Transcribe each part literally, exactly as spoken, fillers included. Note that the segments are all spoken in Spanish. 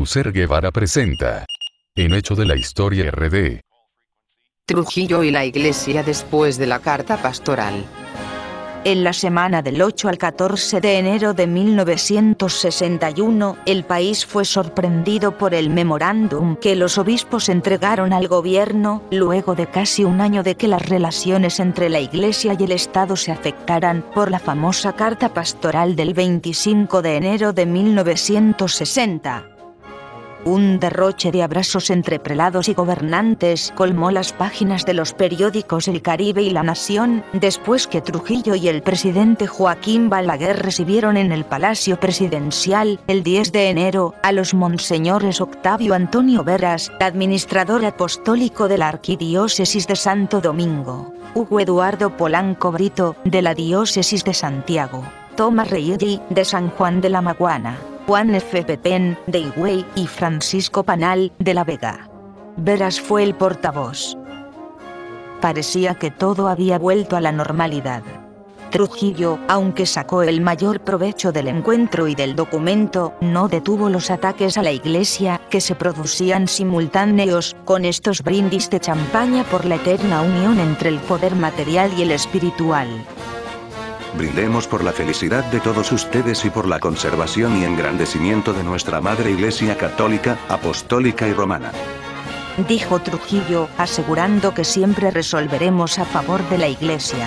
Althusser Guevara presenta En Hecho de la Historia R D. Trujillo y la Iglesia después de la carta pastoral. En la semana del ocho al catorce de enero de mil novecientos sesenta y uno, el país fue sorprendido por el memorándum que los obispos entregaron al gobierno, luego de casi un año de que las relaciones entre la Iglesia y el Estado se afectaran por la famosa carta pastoral del veinticinco de enero de mil novecientos sesenta. Un derroche de abrazos entre prelados y gobernantes colmó las páginas de los periódicos El Caribe y La Nación, después que Trujillo y el presidente Joaquín Balaguer recibieron en el Palacio Presidencial, el diez de enero, a los monseñores Octavio Antonio Veras, administrador apostólico de la Arquidiócesis de Santo Domingo, Hugo Eduardo Polanco Brito, de la Diócesis de Santiago, Tomás Reilly, de San Juan de la Maguana, Juan F. Petén, de Higüey, y Francisco Panal, de La Vega. Veras fue el portavoz. Parecía que todo había vuelto a la normalidad. Trujillo, aunque sacó el mayor provecho del encuentro y del documento, no detuvo los ataques a la Iglesia, que se producían simultáneos con estos brindis de champaña por la eterna unión entre el poder material y el espiritual. Brindemos por la felicidad de todos ustedes y por la conservación y engrandecimiento de nuestra Madre Iglesia Católica, Apostólica y Romana, dijo Trujillo, asegurando que siempre resolveremos a favor de la Iglesia.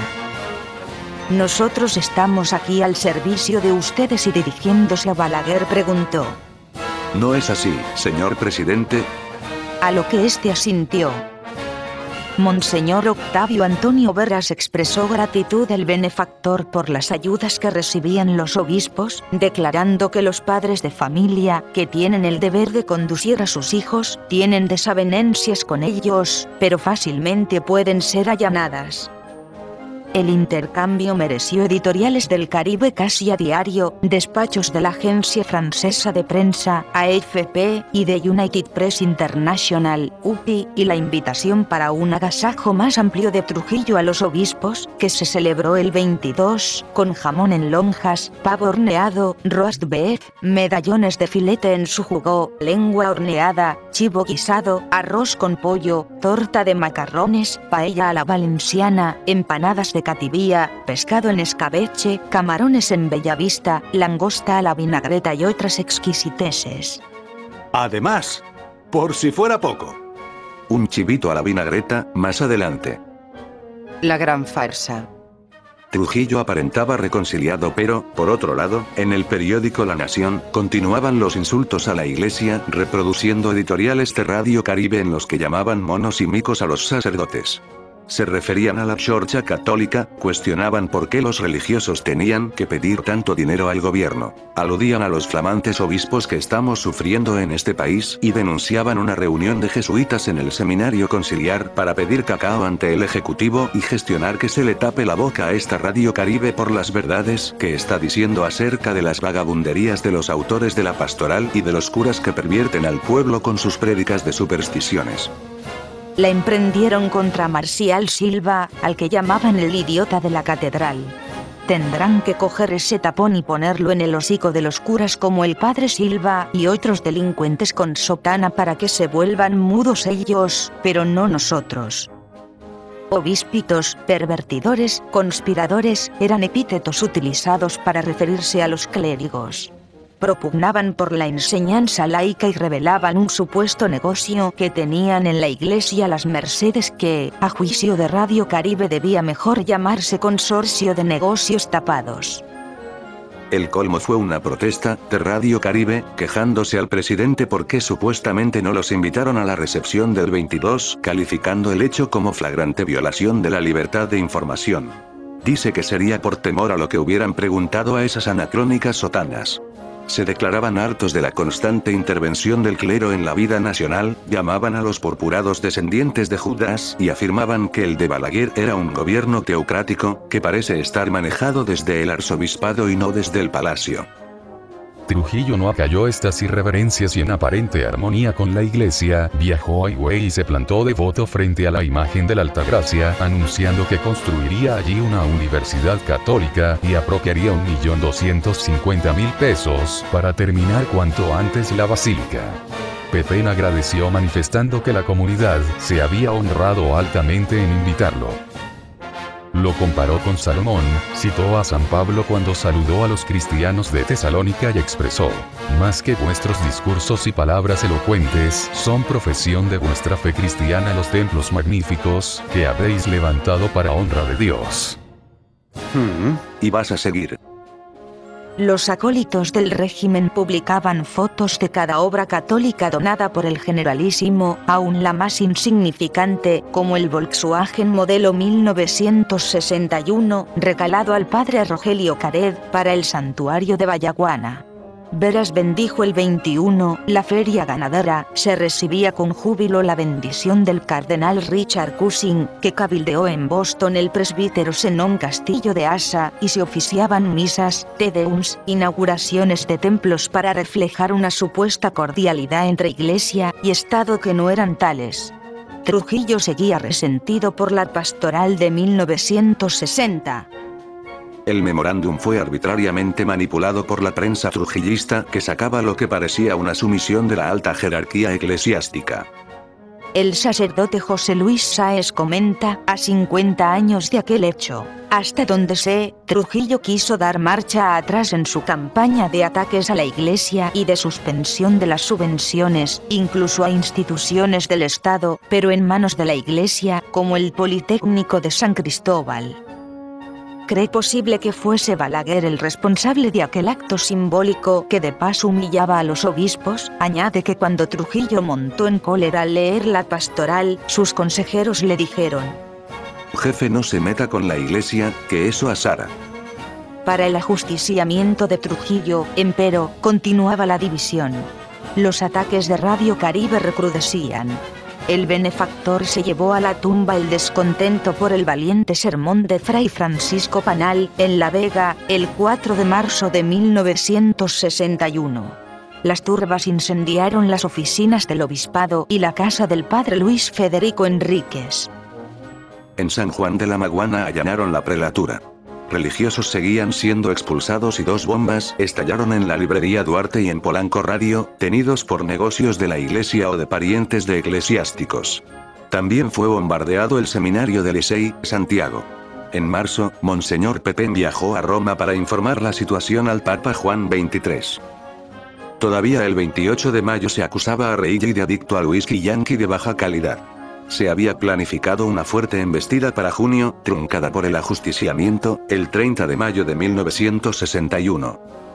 Nosotros estamos aquí al servicio de ustedes, y dirigiéndose a Balaguer preguntó: ¿no es así, señor presidente? A lo que éste asintió. Monseñor Octavio Antonio Veras expresó gratitud al benefactor por las ayudas que recibían los obispos, declarando que los padres de familia, que tienen el deber de conducir a sus hijos, tienen desavenencias con ellos, pero fácilmente pueden ser allanadas. El intercambio mereció editoriales del Caribe casi a diario, despachos de la agencia francesa de prensa, A F P, y de United Press International, U P I, y la invitación para un agasajo más amplio de Trujillo a los obispos, que se celebró el veintidós, con jamón en lonjas, pavo horneado, roast beef, medallones de filete en su jugo, lengua horneada, chivo guisado, arroz con pollo, torta de macarrones, paella a la valenciana, empanadas de cativía, pescado en escabeche, camarones en bellavista, langosta a la vinagreta y otras exquisiteces. Además, por si fuera poco, un chivito a la vinagreta, más adelante. La gran farsa. Trujillo aparentaba reconciliado, pero, por otro lado, en el periódico La Nación, continuaban los insultos a la Iglesia, reproduciendo editoriales de Radio Caribe en los que llamaban monos y micos a los sacerdotes. Se referían a la Chorcha Católica, cuestionaban por qué los religiosos tenían que pedir tanto dinero al gobierno, aludían a los flamantes obispos que estamos sufriendo en este país y denunciaban una reunión de jesuitas en el seminario conciliar para pedir cacao ante el Ejecutivo y gestionar que se le tape la boca a esta Radio Caribe por las verdades que está diciendo acerca de las vagabunderías de los autores de la pastoral y de los curas que pervierten al pueblo con sus prédicas de supersticiones. La emprendieron contra Marcial Silva, al que llamaban el idiota de la catedral. Tendrán que coger ese tapón y ponerlo en el hocico de los curas como el padre Silva y otros delincuentes con sotana para que se vuelvan mudos ellos, pero no nosotros. Obíspitos, pervertidores, conspiradores, eran epítetos utilizados para referirse a los clérigos. Propugnaban por la enseñanza laica y revelaban un supuesto negocio que tenían en la Iglesia las Mercedes que, a juicio de Radio Caribe, debía mejor llamarse Consorcio de Negocios Tapados. El colmo fue una protesta de Radio Caribe, quejándose al presidente porque supuestamente no los invitaron a la recepción del veintidós, calificando el hecho como flagrante violación de la libertad de información. Dice que sería por temor a lo que hubieran preguntado a esas anacrónicas sotanas. Se declaraban hartos de la constante intervención del clero en la vida nacional, llamaban a los purpurados descendientes de Judas y afirmaban que el de Balaguer era un gobierno teocrático, que parece estar manejado desde el arzobispado y no desde el palacio. Trujillo no acalló estas irreverencias y en aparente armonía con la iglesia, viajó a Higüey y se plantó devoto frente a la imagen de la Altagracia, anunciando que construiría allí una universidad católica y apropiaría un millón doscientos cincuenta mil pesos para terminar cuanto antes la basílica. Pepén agradeció manifestando que la comunidad se había honrado altamente en invitarlo. Lo comparó con Salomón, citó a San Pablo cuando saludó a los cristianos de Tesalónica y expresó: más que vuestros discursos y palabras elocuentes, son profesión de vuestra fe cristiana los templos magníficos que habéis levantado para honra de Dios. Hmm, ¿y vas a seguir? Los acólitos del régimen publicaban fotos de cada obra católica donada por el Generalísimo, aún la más insignificante, como el Volkswagen modelo mil novecientos sesenta y uno, regalado al padre Rogelio Cared para el santuario de Vallaguana. Veras bendijo el veintiuno, la feria ganadera, se recibía con júbilo la bendición del cardenal Richard Cushing, que cabildeó en Boston el presbítero Zenón Castillo de Asa, y se oficiaban misas, te deums, inauguraciones de templos para reflejar una supuesta cordialidad entre iglesia y Estado que no eran tales. Trujillo seguía resentido por la pastoral de mil novecientos sesenta. El memorándum fue arbitrariamente manipulado por la prensa trujillista que sacaba lo que parecía una sumisión de la alta jerarquía eclesiástica. El sacerdote José Luis Sáez comenta, a cincuenta años de aquel hecho, hasta donde sé, Trujillo quiso dar marcha atrás en su campaña de ataques a la iglesia y de suspensión de las subvenciones, incluso a instituciones del Estado, pero en manos de la iglesia, como el Politécnico de San Cristóbal. ¿Cree posible que fuese Balaguer el responsable de aquel acto simbólico que de paso humillaba a los obispos? Añade que cuando Trujillo montó en cólera al leer la pastoral, sus consejeros le dijeron: jefe, no se meta con la iglesia, que eso asara. Para el ajusticiamiento de Trujillo, empero, continuaba la división. Los ataques de Radio Caribe recrudecían. El benefactor se llevó a la tumba el descontento por el valiente sermón de Fray Francisco Panal, en La Vega, el cuatro de marzo de mil novecientos sesenta y uno. Las turbas incendiaron las oficinas del obispado y la casa del padre Luis Federico Enríquez. En San Juan de la Maguana allanaron la prelatura. Religiosos seguían siendo expulsados y dos bombas estallaron en la librería Duarte y en Polanco Radio, tenidos por negocios de la iglesia o de parientes de eclesiásticos. También fue bombardeado el seminario de Licey, Santiago. En marzo, Monseñor Pepén viajó a Roma para informar la situación al Papa Juan veintitrés. Todavía el veintiocho de mayo se acusaba a Reilly de adicto al whisky yankee de baja calidad. Se había planificado una fuerte embestida para junio, truncada por el ajusticiamiento, el treinta de mayo de mil novecientos sesenta y uno.